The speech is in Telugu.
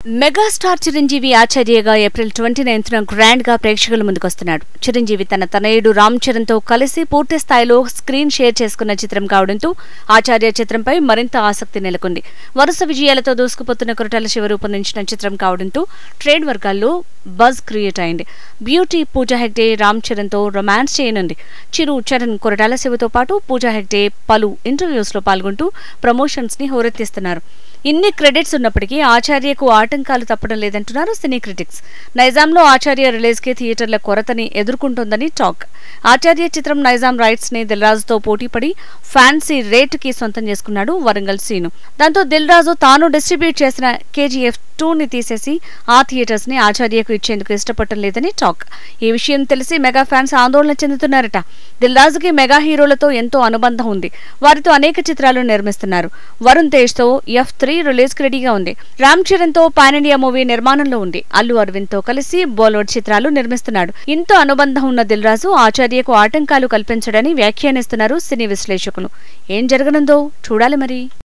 మెగాస్టార్ చిరంజీవి ఆచార్యగా ఏప్రిల్ 29న గ్రాండ్ గా ప్రేక్షకుల ముందుకొస్తున్నాడు. చిరంజీవి తన తనయుడు రామ్ చరణ్ తో కలిసి పూర్తి స్థాయిలో స్క్రీన్ షేర్ చేసుకున్న చిత్రం కావడంతో ఆచార్య చిత్రంపై మరింత ఆసక్తి నెలకొంది. వరుస విజయాలతో దూసుకుపోతున్న కొరటాల శివ రూపొందించిన చిత్రం కావడంతో ట్రేడ్ వర్గాల్లో బజ్ క్రియేట్ అయింది. బ్యూటీ పూజా హెగ్డే రామ్ చరణ్ తో రొమాన్స్ చేయనుంది. చిరు, చరణ్, కొరటాల శివతో పాటు పూజా హెగ్డే పలు ఇంటర్వ్యూస్ లో పాల్గొంటూ ప్రమోషన్స్ ని హోరెత్తిస్తున్నారు. ఇన్ని క్రెడిట్స్ ఉన్నప్పటికీ ఆచార్యకు ఆటంకాలు తప్పడం లేదంటున్నారు సినీ క్రిటిక్స్. నైజాంలో ఆచార్య రిలీజ్ కి థియేటర్ల కొరతని ఎదుర్కొంటోందని టాక్. ఆచార్య చిత్రం నైజాం రైట్స్ ని దిల్ రాజుతో పోటీపడి ఫ్యాన్సీ రేటుకి సొంతం చేసుకున్నాడు వరంగల్ సీను. దాంతో దిల్ రాజు తాను డిస్ట్రిబ్యూట్ చేసిన KGF 2ని తీసేసి ఆ థియేటర్స్ ని ఆచార్యకు ఇచ్చేందుకు ఇష్టపడటం లేదని టాక్. ఈ విషయం తెలిసి మెగా ఫ్యాన్స్ ఆందోళన చెందుతున్నారట. దిల్ రాజుకి మెగా హీరోలతో ఎంతో అనుబంధం ఉంది. వారితో అనేక చిత్రాలు నిర్మిస్తున్నారు. వరుణ్ తేజ్ తో F3 రిలీజ్ కి రెడీగా ఉంది. రామ్ చరణ్ తో పాన్ ఇండియా మూవీ నిర్మాణంలో ఉంది. అల్లు అరవింద్ తో కలిసి బాలీవుడ్ చిత్రాలు నిర్మిస్తున్నాడు. ఇంతో అనుబంధం ఉన్న దిల్ రాజు ఆచార్యకు ఆటంకాలు కల్పించడని వ్యాఖ్యానిస్తున్నారు సినీ విశ్లేషకులు. ఏం జరగనుందో చూడాలి మరి.